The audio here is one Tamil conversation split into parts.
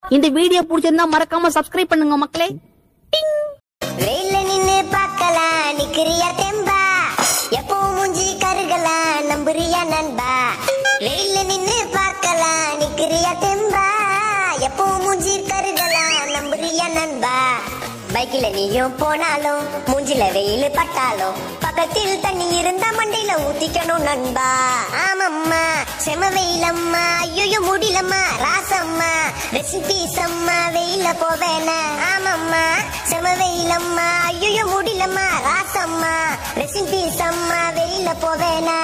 இந்த வீடியோ பிடிச்சிருந்தா மறக்காம சப்ஸ்கிரைப் பண்ணுங்க மக்களே. வெயில நின்னு பார்க்கலாம் நிக்கிறியா தெம்பா, எப்போ மூஞ்சி கருகலாம் நம்புறியா நண்பா. வெயில நின்னு பார்க்கலாம் நிக்கிறியா தெம்பா, எப்போ மூஞ்சி கருகலாம் நம்புறியா நண்பா. பைக்கில நீயும் போனாலும் மூஞ்சில வெயில் பட்டாலும் பக்கத்தில் தண்ணி இருந்தா மண்டையில ஊத்திக்கணும் நண்பா. ஆமம்மா செம வெயிலம்மா, ஐயோ முடியலம்மா ராசம்மா, ரெசிபீசம்மா வெயில போவேனா. ஆமம்மா செம வெயிலம்மா, ஐயோ முடியலம்மா ராசம்மா, ரெசிபீசம்மா வெயில போவேனா.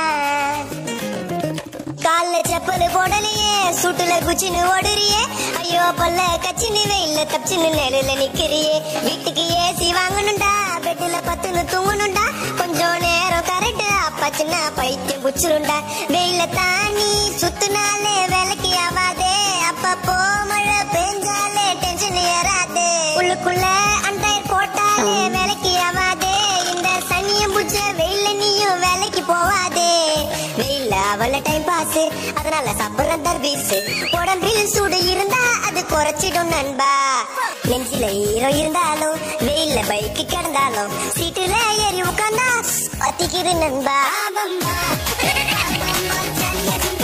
கால்ல செப்பல் போடலையே சூட்டுல குச்சின்னு ஓடுறியே, ஐயோ பல்ல கச்சின்னு வெயில தப்பிச்சுன்னு நேரில் நிக்கிறியே. வீட்டுக்கு ஏசி வாங்கணும்டா, பெட்டுல பத்துன்னு தூங்கணும்டா, கொஞ்சம் நேரம் கரெக்ட் அப்பாச்சுன்னா பைத்தியம் புச்சிருண்டா. வெயில தானி சுத்துனாலே வேலைக்கு ஆவாதே, அப்பப்போ மழை பெஞ்சாலே டென்ஷன் ஏறாதே, உள்ளுக்குள்ள அண்டர் போட்டாலே வேலைக்கு ஆவாதே. இந்த சனியம் புச்ச வெயில நீயும் வேலைக்கு போவாதே. வெயில அவள டைம் பாஸ், அதனால சாப்பிடுற தர்பீஸ். உடம்பில் சூடு இருந்தா அது குறைச்சிடும் நண்பா. நெஞ்சில ஈரம் இருந்தாலும் வெயில பைக்கு கிடந்தாலும் சீட்டுல ஏறி உட்கார்ந்தா பத்திக்கிது நண்பா.